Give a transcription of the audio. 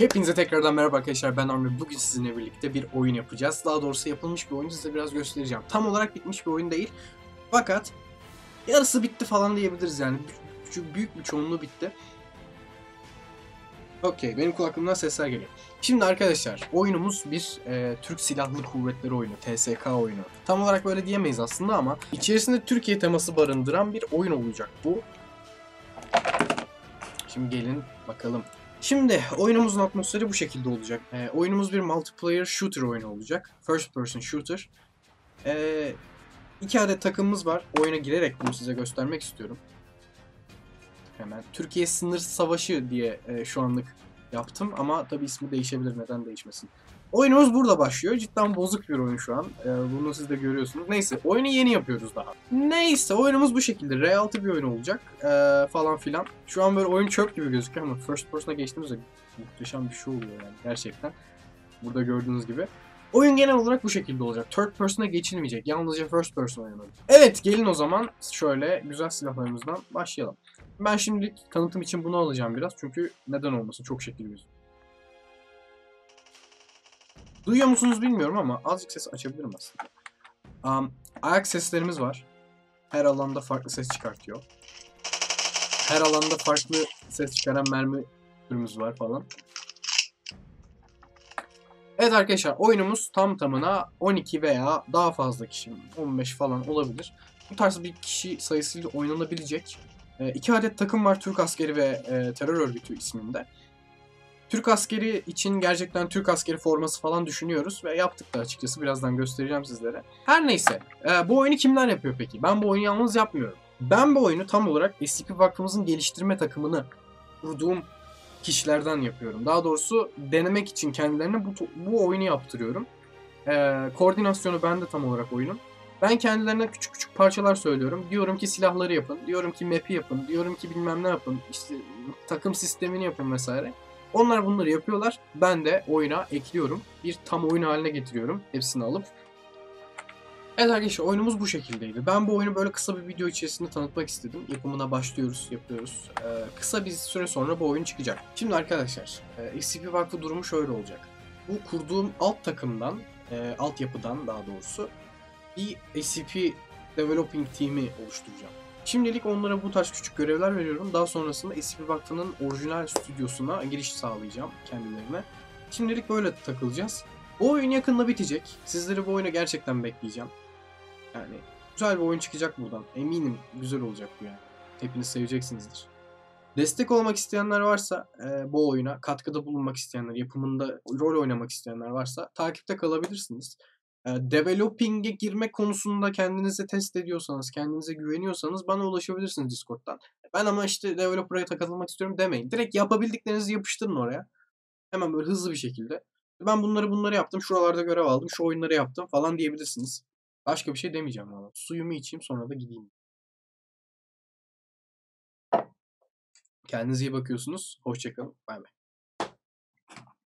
Hepinize tekrardan merhaba arkadaşlar, ben Armi. Bugün sizinle birlikte bir oyun yapacağız. Daha doğrusu yapılmış bir oyunu size biraz göstereceğim. Tam olarak bitmiş bir oyun değil. Fakat yarısı bitti falan diyebiliriz yani. Büyük bir çoğunluğu bitti. Okey, benim kulaklığımdan sesler geliyor. Şimdi arkadaşlar, oyunumuz bir Türk Silahlı Kuvvetleri oyunu, TSK oyunu. Tam olarak böyle diyemeyiz aslında ama içerisinde Türkiye teması barındıran bir oyun olacak bu. Şimdi gelin bakalım. Şimdi oyunumuzun atmosferi bu şekilde olacak. Oyunumuz bir multiplayer shooter oyunu olacak. First person shooter. 2 adet takımımız var. Oyuna girerek bunu size göstermek istiyorum. Hemen Türkiye Sınır Savaşı diye şu anlık yaptım ama tabi ismi değişebilir, neden değişmesin. Oyunumuz burada başlıyor. Cidden bozuk bir oyun şu an. Bunu siz de görüyorsunuz. Neyse, oyunu yeni yapıyoruz daha. Neyse, oyunumuz bu şekilde. R6 bir oyun olacak. Falan filan. Şu an böyle oyun çöp gibi gözüküyor ama first person'a geçtiğimizde muhteşem bir şey oluyor yani gerçekten. Burada gördüğünüz gibi. Oyun genel olarak bu şekilde olacak. Third person'a geçilmeyecek. Yalnızca first person oynanacak. Evet, gelin o zaman şöyle güzel silahlarımızdan başlayalım. Ben şimdilik tanıtım için bunu alacağım biraz. Çünkü neden olmasın, çok şekil gözüküyor. Duyuyor musunuz bilmiyorum ama azıcık ses açabilirim aslında. Ayak seslerimiz var. Her alanda farklı ses çıkartıyor. Her alanda farklı ses çıkaran mermi türümüz var falan. Evet arkadaşlar, oyunumuz tam tamına 12 veya daha fazla kişi, 15 falan olabilir. Bu tarz bir kişi sayısıyla oynanabilecek 2 adet takım var, Türk askeri ve terör örgütü isminde. Türk askeri için gerçekten Türk askeri forması falan düşünüyoruz ve yaptık da açıkçası, birazdan göstereceğim sizlere. Her neyse, bu oyunu kimler yapıyor peki? Ben bu oyunu yalnız yapmıyorum. Ben bu oyunu tam olarak SCP Vakfımızın geliştirme takımını kurduğum kişilerden yapıyorum. Daha doğrusu denemek için kendilerine bu oyunu yaptırıyorum. Koordinasyonu bende tam olarak oyunun. Ben kendilerine küçük küçük parçalar söylüyorum. Diyorum ki silahları yapın, diyorum ki map'i yapın, diyorum ki bilmem ne yapın, işte takım sistemini yapın vesaire. Onlar bunları yapıyorlar. Ben de oyuna ekliyorum. Bir tam oyun haline getiriyorum. Hepsini alıp. Evet arkadaşlar, oyunumuz bu şekildeydi. Ben bu oyunu böyle kısa bir video içerisinde tanıtmak istedim. Yapımına başlıyoruz, yapıyoruz. Kısa bir süre sonra bu oyun çıkacak. Şimdi arkadaşlar, SCP Vakfı durumu şöyle olacak. Bu kurduğum alt takımdan, altyapıdan daha doğrusu bir SCP Developing Team'i oluşturacağım. Şimdilik onlara bu tarz küçük görevler veriyorum. Daha sonrasında SCP Vakfı'nın orijinal stüdyosuna giriş sağlayacağım kendilerine. Şimdilik böyle takılacağız. Bu oyun yakında bitecek. Sizleri bu oyuna gerçekten bekleyeceğim. Yani güzel bir oyun çıkacak buradan. Eminim güzel olacak bu yani. Hepiniz seveceksinizdir. Destek olmak isteyenler varsa bu oyuna, katkıda bulunmak isteyenler, yapımında rol oynamak isteyenler varsa takipte kalabilirsiniz. Developing'e girme konusunda kendinizi test ediyorsanız, kendinize güveniyorsanız bana ulaşabilirsiniz Discord'dan. Ben ama işte developer'a katılmak istiyorum demeyin. Direkt yapabildiklerinizi yapıştırın oraya. Hemen böyle hızlı bir şekilde. Ben bunları yaptım, şuralarda görev aldım, şu oyunları yaptım falan diyebilirsiniz. Başka bir şey demeyeceğim valla. Suyumu içeyim, sonra da gideyim. Kendinize iyi bakıyorsunuz. Hoşça kalın. Bay bay.